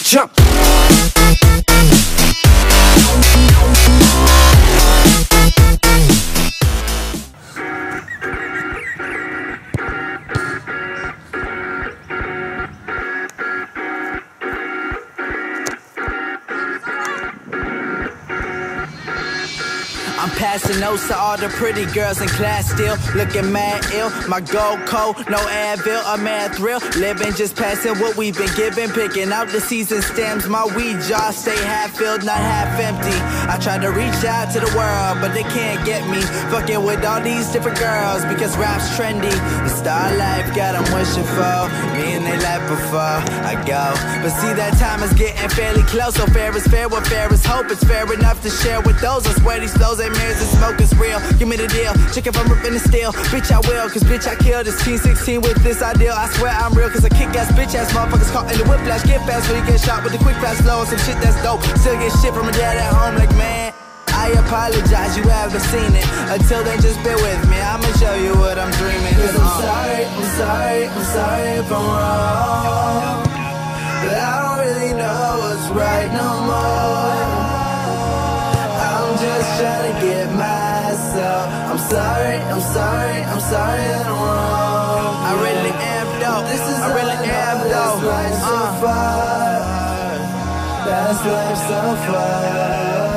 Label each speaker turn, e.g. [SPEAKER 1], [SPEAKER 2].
[SPEAKER 1] jump.
[SPEAKER 2] I'm passing notes to all the pretty girls in class still looking mad ill. My gold coat, no Advil, a mad thrill. Living just passing what we've been given. Picking out the season stems. My weed jar stay half filled, not half empty. I try to reach out to the world, but they can't get me. Fucking with all these different girls because rap's trendy. The star life got them wishing for me in their life before I go. But see, that time is getting fairly close. So fair is fair, what fair is hope. It's fair enough to share with those. I swear these flows ain't mirrors and smoke is real. Give me the deal, check if I'm ripping the steel. Bitch I will, cause bitch I killed this teen 16 with this ideal. I swear I'm real, cause I kick ass bitch ass motherfuckers caught in the whiplash. Get fast when you get shot with the quick fast flow. Some shit that's dope, still get shit from my dad at home like man, I apologize, you haven't seen it. Until then just bear with me, I'ma show you what I'm dreaming.
[SPEAKER 3] Cause I'm sorry if I'm wrong, but I don't really know what's right no more. I'm just trying to get myself. I'm sorry that I'm wrong.
[SPEAKER 2] I really am though,
[SPEAKER 3] This is
[SPEAKER 2] I really am though.
[SPEAKER 3] That's life so far.